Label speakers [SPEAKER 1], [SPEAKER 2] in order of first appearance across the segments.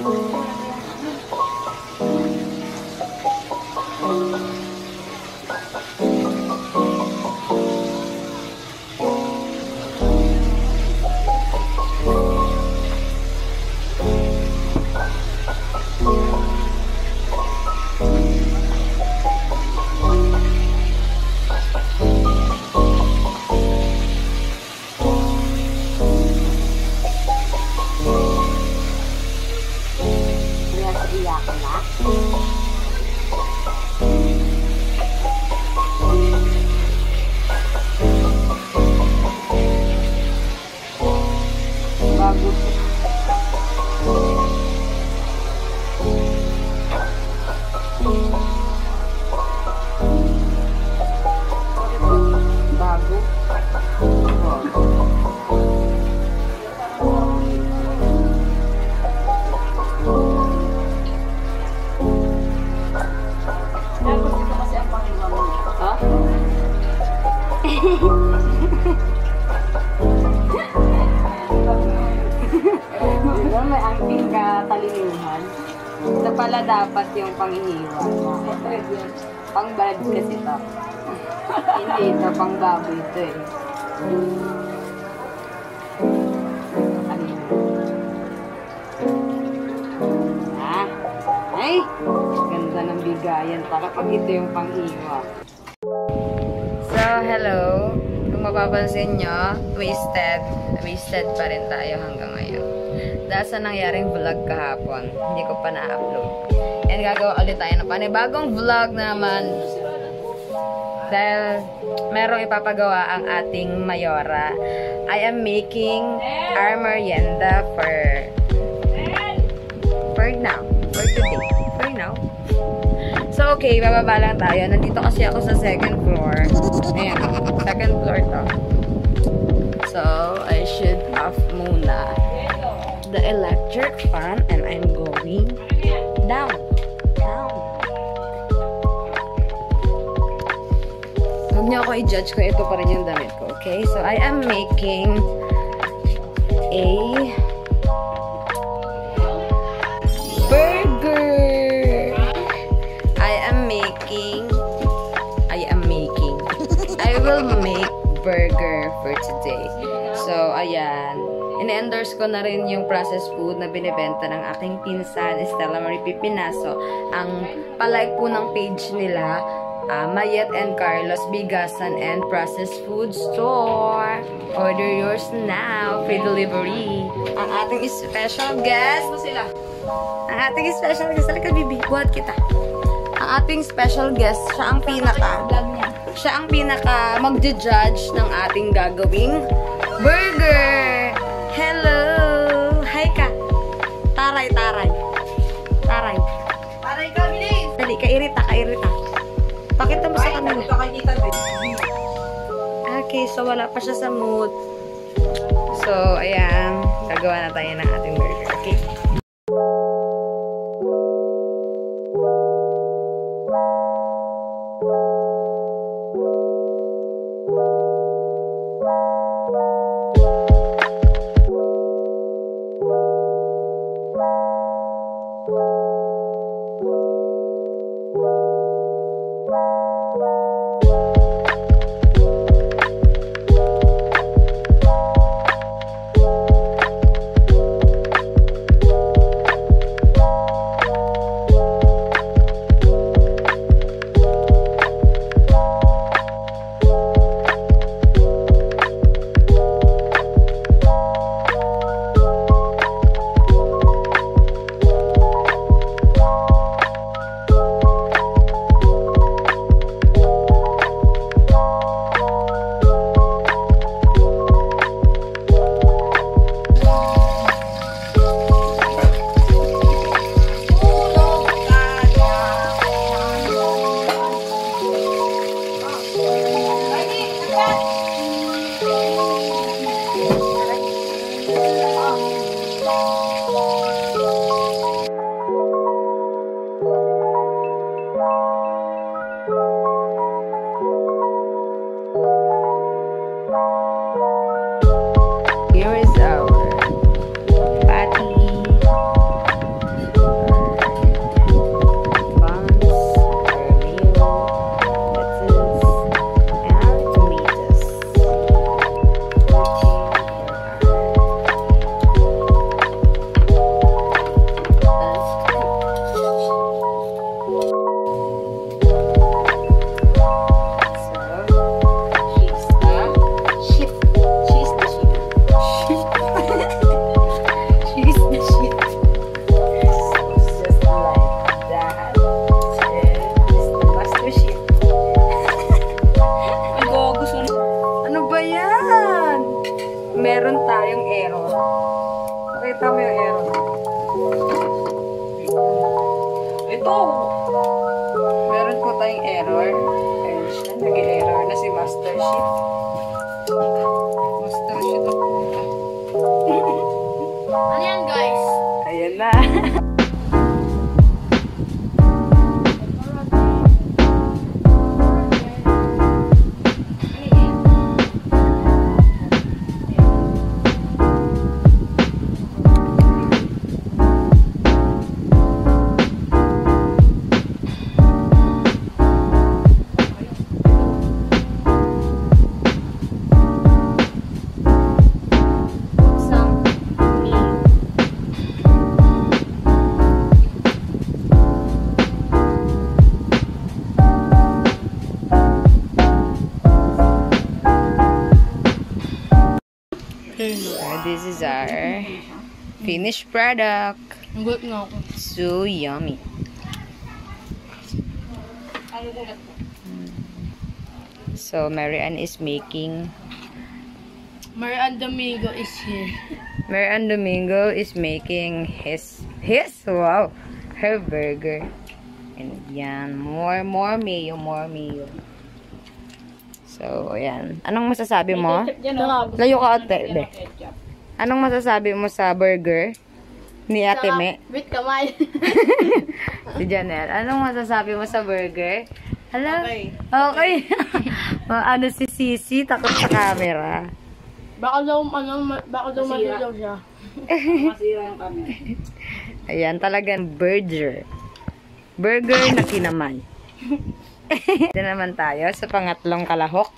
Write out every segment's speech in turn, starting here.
[SPEAKER 1] May angking katalinihan. Ito pala dapat yung panghihiwa. Pang-bad kasi ito. Hindi ito, pang-baboy ito eh. Ay! Ganda ng bigayan para pag ito yung panghiwa. So, hello. Kung mapapansin nyo, wasted pa rin tayo hanggang ngayon. Dahil sa nangyaring vlog kahapon, hindi ko pa na-upload. And gagawa ulit tayo ng panibagong vlog naman. Dahil merong ipapagawa ang ating mayora. I am making our merienda for now. For today. For now. So, okay, bababa lang tayo. Nandito kasi ako sa second floor. Ayan, second floor to. So, I should off muna the electric fan and I'm going down. Huwag niyo ako i-judge kung ito pa rin yung damit ko, okay? So, I am making a burger. I will make burger for today. So, ayan. In-endorse ko na rin yung processed food na binibenta ng aking pinsan, Estela Marie Pipinaso. Ang palike po ng page nila, Mayet and Carlos Bigasan and Processed Food Store. Order yours now. Free delivery. Ang ating special guest. Ang ating special guest. Halika, Bibi. Buhat kita. Ang ating special guest, siya ang pinaka magja-judge ng ating gagawing burger. Hello! Hi ka! Taray ka, bilis! Dali, kairita. Pakita mo sa kanila. Okay, so wala pa siya sa mood. So, ayan. Gagawa na tayo ng ating burger. Okay? Ayan! Meron tayong error. Pakita mo yung error. Ito! Meron po tayong error. Ayan siya. Nag-error na si Master Sheet. Master Sheet ako.
[SPEAKER 2] Ano yan, guys?
[SPEAKER 1] Ayan na. This is our finished product.
[SPEAKER 2] Ang gulat nga ako.
[SPEAKER 1] So yummy. So Mary Ann is making.
[SPEAKER 2] Marian Domingo is here.
[SPEAKER 1] Mary Ann Domingo is making his wow, her burger. And yan, more mayo, more mayo. So, ayan. Anong masasabi mo? Layo ka ate, be. Anong masasabi mo sa burger ni Ate Me?
[SPEAKER 2] Wait, kamay.
[SPEAKER 1] Si Janelle. Anong masasabi mo sa burger? Hala?
[SPEAKER 2] Okay.
[SPEAKER 1] Okay. Ano si Sisi? Takot sa camera.
[SPEAKER 2] Baka daw masilaw siya. Masira yung camera.
[SPEAKER 1] Ayan, talagang burger. Burger na kinamay. Ito naman tayo sa pangatlong kalahok.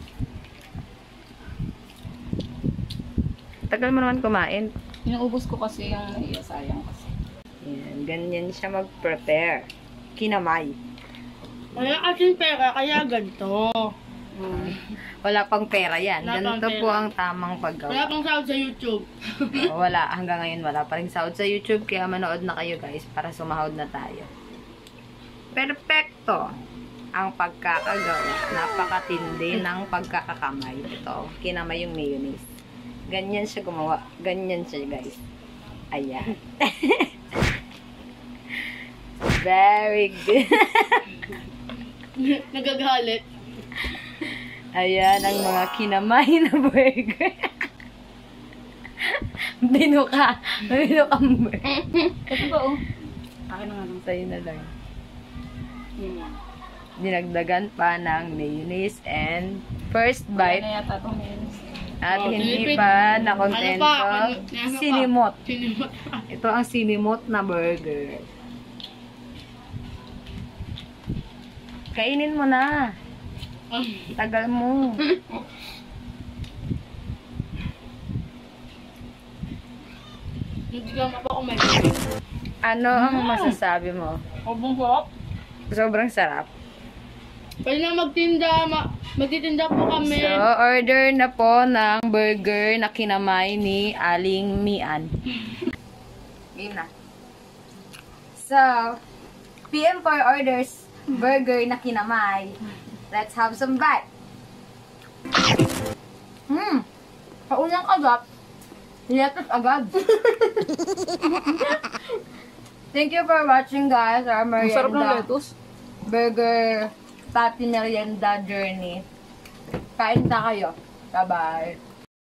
[SPEAKER 1] Tagal mo naman kumain.
[SPEAKER 2] Inuubos ko kasi yung sayang kasi.
[SPEAKER 1] Ayan, ganyan siya mag-prepare. Kinamay.
[SPEAKER 2] Wala kasing pera, kaya ganito.
[SPEAKER 1] Wala pang pera yan.
[SPEAKER 2] Wala pang
[SPEAKER 1] Ganito po
[SPEAKER 2] pera.
[SPEAKER 1] ang tamang
[SPEAKER 2] Wala
[SPEAKER 1] paggawa.
[SPEAKER 2] pang sahod sa YouTube.
[SPEAKER 1] Wala. Hanggang ngayon wala pa rin sahod sa YouTube. Kaya manood na kayo guys para sumahod na tayo. Perfecto ang pagkakagawa. Napakatindi ng pagkakakamay. Ito, kinamay yung mayonnaise. Ganyan siya gumawa. Ganyan siya guys. Ayan. Very good.
[SPEAKER 2] Nagagalit.
[SPEAKER 1] Ayan ang mga kinamay na burger. Binuka. Binukang burger.
[SPEAKER 2] Ito ba oh? Akin na nga lang.
[SPEAKER 1] Sa'yo na lang. Dinagdagan pa ng mayonnaise and first bite.
[SPEAKER 2] Ano yata itong mayonnaise?
[SPEAKER 1] At
[SPEAKER 2] Oh,
[SPEAKER 1] hindi
[SPEAKER 2] Pilipin.
[SPEAKER 1] pa nakontento.
[SPEAKER 2] Ano pa?
[SPEAKER 1] Sinimot.
[SPEAKER 2] Sinimot.
[SPEAKER 1] Ito ang sinimot na burger. Kainin mo na. Tagal mo.
[SPEAKER 2] Hindi ka mapa kung may bibig.
[SPEAKER 1] Ano ang masasabi mo?
[SPEAKER 2] Obong sarap.
[SPEAKER 1] Sobrang sarap.
[SPEAKER 2] Pwede na magtinda. Magtitinda po kami.
[SPEAKER 1] So, order na po ng burger na kinamay ni Aling Mian. Game na. So, PM for orders, burger na kinamay. Let's have some bite. Kaunang agad. Lettuce agad. Thank you for watching guys. Our merienda. Burger Patty Merienda Journey. Kain na kayo. Bye-bye.